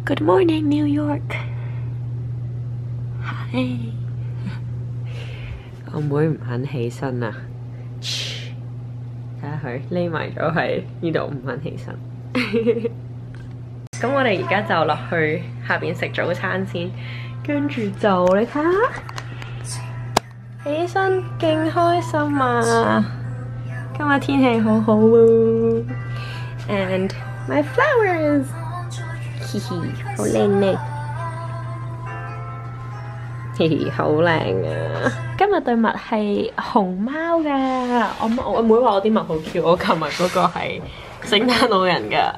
Good morning, New York. Hi. 我妹唔肯起身啊！睇下佢匿埋咗喺呢度，唔肯起身。咁我哋而家就落去下邊食早餐先，跟住就你睇下，起身勁開心啊！今日天氣好好喎 ，and my flowers， 嘻嘻，好靚咧，嘻嘻，好靚啊！今日對襪係熊貓㗎，我妹話我啲襪好 Q， 我琴日嗰個係聖誕老人㗎。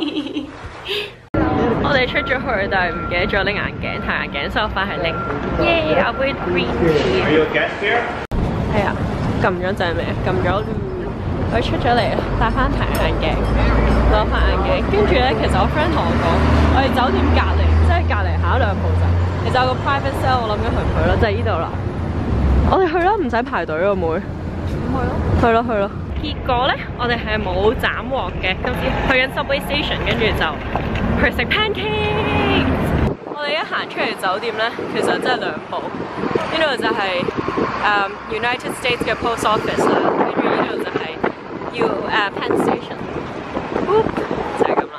我哋出咗去，但係唔記得咗拎眼鏡，太陽鏡，所以我翻去拎。耶！我杯 green tea。Are you a guest here？ 係啊，撳咗掣未？撳咗。佢出咗嚟，戴翻太陽鏡，攞翻眼鏡。跟住咧，其實我 friend 同我講，我哋酒店隔離，即係隔離下2步咋。其實有個 private cell， 我諗緊去唔去咯，就係呢度啦。我哋去啦，唔使排隊啊，妹。去咯。去咯。結果咧，我哋係冇斬獲嘅，今次去緊 subway station， 跟住就去食 pancake。我哋一行出嚟酒店咧，其實真係2步，呢度就係United States 嘅 post office 啦，跟住呢度就係Penn Station， 就係咁啦。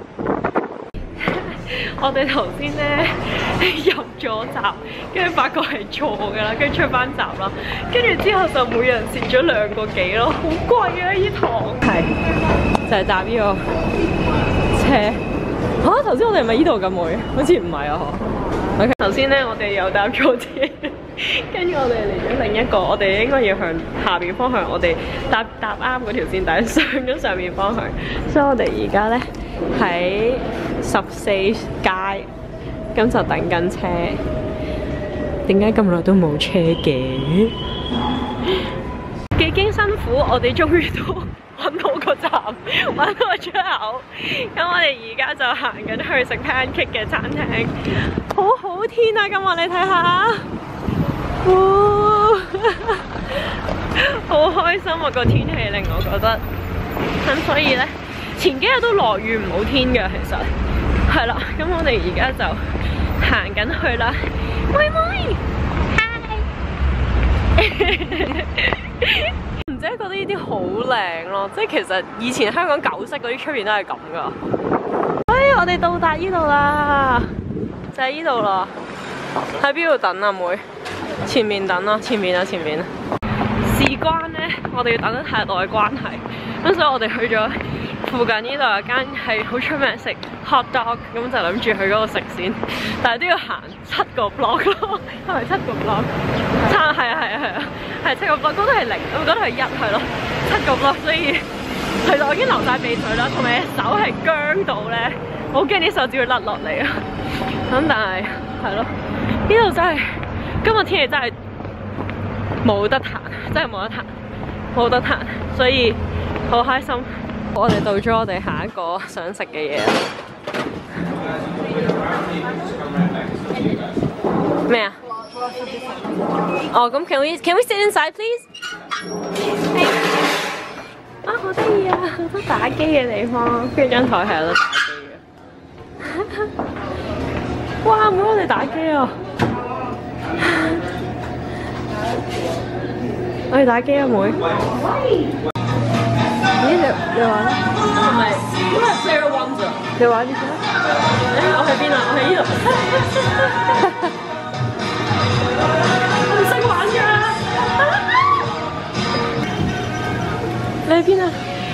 我哋頭先咧入咗閘，跟住發覺係錯㗎啦，跟住出翻閘啦，跟住之後就每人蝕咗2個幾咯，好貴啊呢堂。係，就係搭呢個車。嚇！頭先我哋係咪呢度咁妹？好似唔係啊嗬。OK， 頭先咧我哋又搭錯車，跟住我哋嚟咗另一個，我哋應該要向下邊方向，我哋搭啱嗰條線，但係上咗上面方向，所以我哋而家咧喺14街，咁就等緊車。點解咁耐都冇車嘅？幾經辛苦，我哋終於都揾到個站，揾到個出口。咁我哋而家就行緊去食 pancake 嘅餐廳，好好天啊！今日你睇下，好開心啊！個天氣令我覺得，咁所以咧前幾日都落雨唔好天嘅，其實係啦。咁我哋而家就行緊去啦，妹妹，嗨！唔知覺得呢啲好靚咯，即係其實以前香港舊式嗰啲出邊都係咁噶。哎，我哋到達呢度啦，就係呢度啦。喺邊度等啊，妹？前面等啦，前面啊，前面啊。事關咧，我哋要等得太耐關係，咁所以我哋去咗附近呢度有間係好出名食 hot dog， 咁就諗住去嗰度食先，但係都要行7個 block 咯，係咪7個 block？ 係7個 block， 嗰度係0，我嗰度係1，係咯，7個 block， 所以其實我已經流晒鼻水啦，同埋手係僵到咧，我好驚啲手指會甩落嚟啊！咁但係係咯，呢度真係今日天氣真係冇得彈，真係冇得彈，所以好開心。我哋到咗我哋下一個想食嘅嘢。咩啊？哦，咁 can we sit inside please？ 啊，好得意啊！好多打機嘅地方，跟住張台係有得打機嘅。哇！妹，我哋打機啊！我哋打機啊，妹。咦？你玩？係咪？因為 Player One 咋？你玩呢個？我喺邊啊？我喺呢度。我唔識玩㗎。你喺邊啊？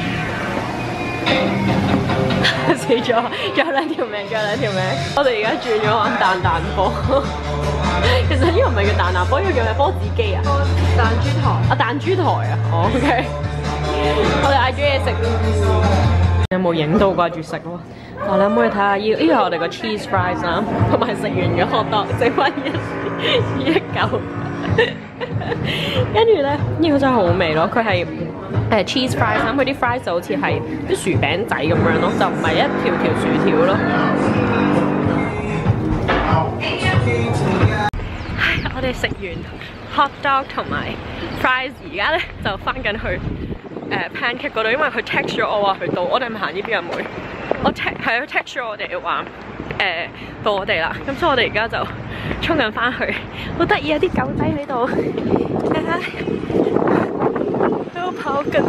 死咗！仲有2條命，我哋而家轉咗玩彈波。其實呢個唔係叫彈波，呢個叫咩？波子機啊？彈珠台。啊，彈珠台啊！OK。我哋嗌咗嘢食。有冇影到掛住食咯？我哋可以睇下呢個係我哋個 cheese fries 啦，同埋食完嘅 hot dog， 剩翻一嚿。跟住咧，呢個真係好味咯！佢係cheese fries， 咁佢啲 fries 就好似係啲薯餅仔咁樣咯，就唔係一條條薯條咯。我哋食完 hot dog 同埋 fries， 而家咧就翻緊去pancake 嗰度，因為佢 text 咗我話佢到，我哋係咪行呢邊啊妹？我 text 咗我哋話到我哋啦。咁所以我哋而家就衝緊翻去，好得意啊！啲狗仔喺度，睇下喺度跑緊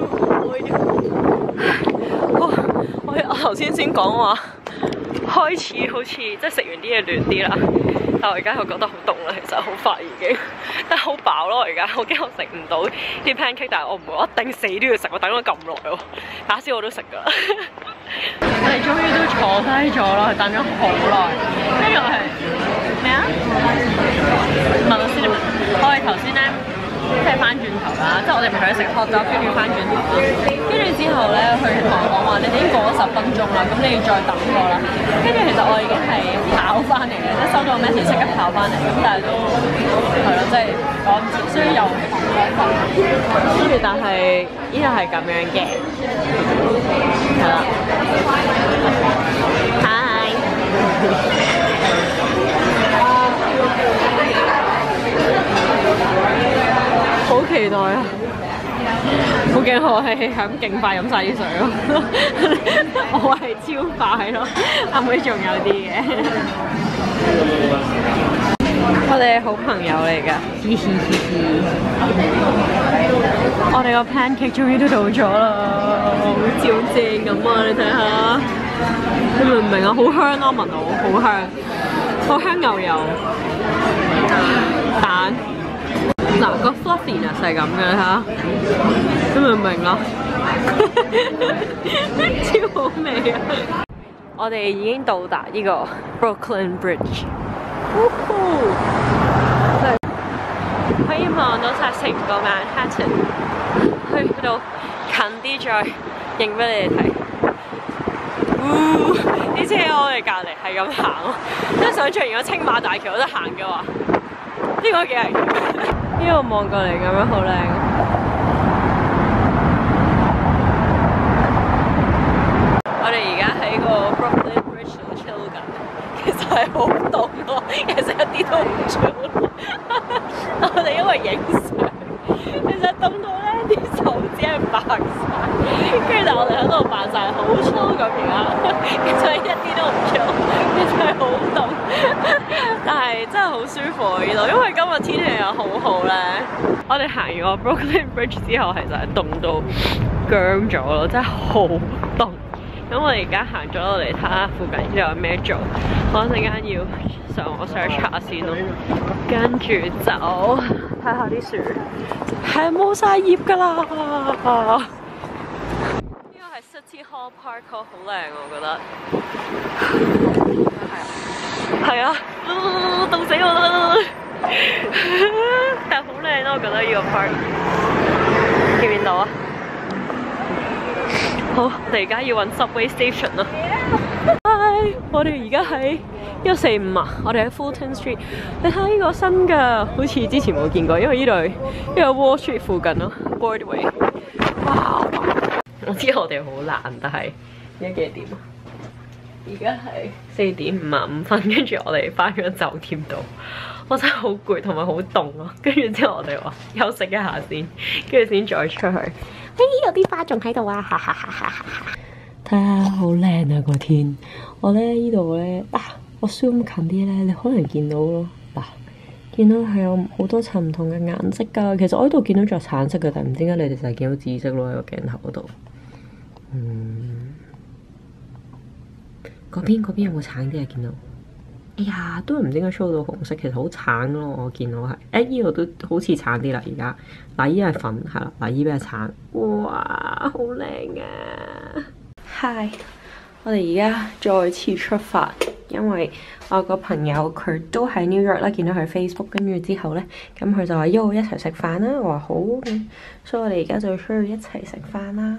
啊！我頭先講話開始好似即係食完啲嘢暖啲啦，但我而家又覺得好凍啦，其實好快已經，但係好飽咯。我而家好驚我食唔到啲 pancake， 但係我唔會，我一定死都要食。我等咗咁耐喎，打消我都食㗎啦。我哋終於都坐低咗啦，等咗好耐。跟住我係咩啊？問我先，我哋頭先咧即係翻轉頭啦，即係我哋唔係去食 hot dog， 跟住翻轉頭啦。跟住之後咧，佢同我講話：你哋已經過咗10分鐘啦，咁你要再等我啦。跟住其實我已經係跑翻嚟嘅，即係收到個 message 即刻跑翻嚟，咁但係都係咯，即係趕唔切，所以又跟住但係呢度係咁樣嘅，係啦。Hi 好期待啊！好驚我係咁勁快飲晒啲水咯，我係超快咯，阿妹仲有啲嘅。我哋係好朋友嚟㗎，嘻嘻嘻嘻。我哋個 pancake 終於都到咗啦，好似好正咁啊！你睇下，你明唔明啊？好香咯，聞到好香，好香牛油蛋。嗱，個 fluffiness 係咁嘅嚇，你明唔明啊？超好味啊！我哋已經到達呢個 Brooklyn Bridge， 可以望到晒成個 Manhattan， 去到近啲再影俾你哋睇。啲車喺我哋隔離係咁行咯，即係想像如果青馬大橋有得行嘅話，呢個幾危險。呢度望過嚟咁樣好靚，我哋而家喺個 Brooklyn Bridge 度 chill 緊，其實係好凍咯，其實一啲都唔 chill 我哋因為影相，其實凍到咧啲手指係白晒，跟住但我哋喺度扮晒好 chill 咁而家，其實一啲都唔 chill，其實係好凍。但係真係好舒服啊！呢度，因為今日天氣又好好咧。我哋行完個 Brooklyn Bridge 之後，其實係凍到僵咗咯，真係好凍。咁我哋而家行咗落嚟睇下附近呢度有咩做。我一陣間要上網 search 下先咯，跟住就睇下啲樹係冇晒葉㗎啦。呢個係 City Hall Park， 好靚我覺得。係啊，凍死我啦！但係好靚咯，我覺得呢個 park。見唔見到啊？好，我哋而家要揾 subway station 啦。Hi， 我哋而家喺145啊，我哋喺 Fulton Street。你睇下呢個新㗎，好似之前冇見過，因為呢度呢個 Wall Street 附近咯 ，Broadway。哇！我知我哋好懶，但係而家幾點啊？而家係4點55分，跟住我哋翻咗酒店度，我真係好攰同埋好凍咯。跟住之後我哋話休息一下先，跟住先再出去。有啲花仲喺度啊！哈哈哈哈哈！睇下好靚啊個天。我咧呢度咧我 zoom 近啲咧，你可能見到咯。嗱，見到係有好多層唔同嘅顏色㗎。其實我呢度見到仲有橙色嘅，但係唔知點解你哋就係見到紫色咯喺個鏡頭嗰度。嗰邊有冇橙啲啊？見到，哎呀，都唔知點解 show 到紅色，其實好橙咯。我見到係，呢度都好似橙啲啦。而家嗱，依係粉係啦，嗱依邊係橙，哇，好靚啊 ！Hi， 我哋而家再次出發，因為我個朋友佢都喺 New York 啦，見到佢 Facebook， 跟住之後咧，咁佢就話一齊食飯啦。我話好，所以我哋而家就出去一齊食飯啦。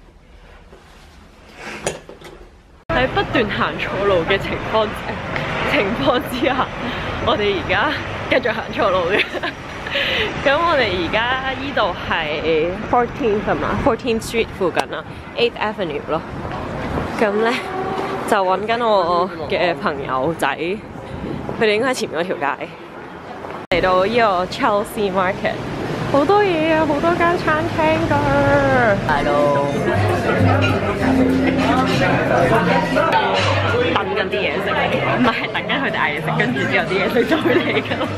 喺不斷行錯路嘅情況之下，我哋而家繼續行錯路嘅。咁我哋而家依度係 14th 係嘛 ？14th Street 附近啊 ，8th Avenue 咯。咁咧就揾緊我嘅朋友仔，佢哋應該喺前面嗰條街。嚟到呢個 Chelsea Market， 好多嘢啊，好多間餐廳㗎。係咯。等緊啲嘢食。 嘢食，跟住之後啲嘢食就會嚟㗎啦。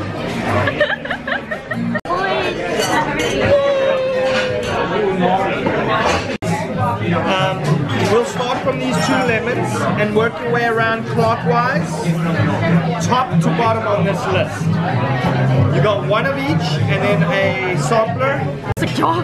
We'll start from these 2 lemons and work your way around clockwise, top to bottom on this list. You got 1 of each and then a sampler. 食咗，好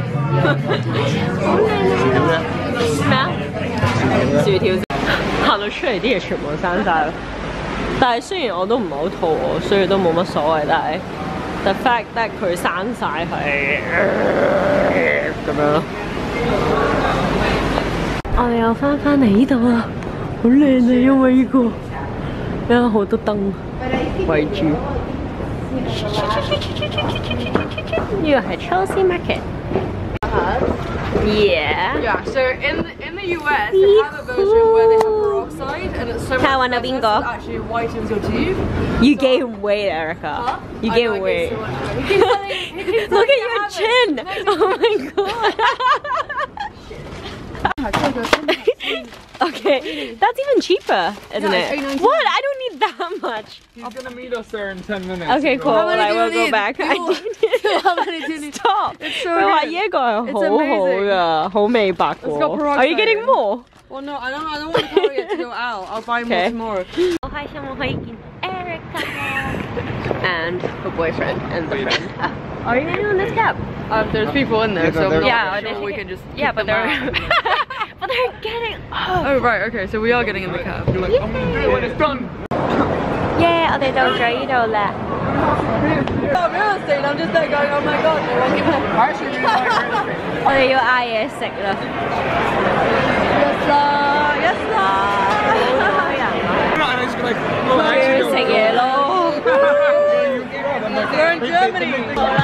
靚啊！咩啊？薯條行到出嚟啲嘢全部生晒啦。但係雖然我都唔係好肚餓，所以都冇乜所謂。但係 the fact that 佢生晒係咁樣咯。我哋又翻嚟呢度啦，好靚啊！因為呢個因為好多燈圍住。呢個係 Chelsea Market。Yeah. Yeah. So in the US, they have a version where they have peroxide, and it's so much better, so it actually whitens your teeth. You gain weight, Erica. Huh? You I gain know, I weight. gain so much weight. Look at your chin. Oh my god. Okay, that's even cheaper, isn't Yeah, it? it's $8.99. What? I don't need that much. He's gonna meet us there in 10 minutes. Okay, cool. How many I do will you go need? back. How many do you need? Stop. It's so 佢話 good. 呢一個係好 It's 好 amazing. 㗎，好美白 It's got 喎。 peroxide. Are you getting more? Well, no, I don't want to carry it to go out. I'll buy more Okay. tomorrow. 好開心我可以見 Erica and her boyfriend and the friend. Are you gonna do this cab? There's people in there, so I'm Yeah, not are they sure we taking- can just Yeah, kick but them they're out. but they're getting off. Oh right, okay, so we are getting in the cab. You're like, I'm gonna do it when it's done. Yeah, 我哋到咗呢度啦。 Oh, real estate, I'm just there going, oh my god, no one can. I actually really like real estate. 我哋要嗌嘢食啦。 Yes, sir. Yes, sir. And I just be like, well, 要 actually, 食嘢咯。 We're in Germany.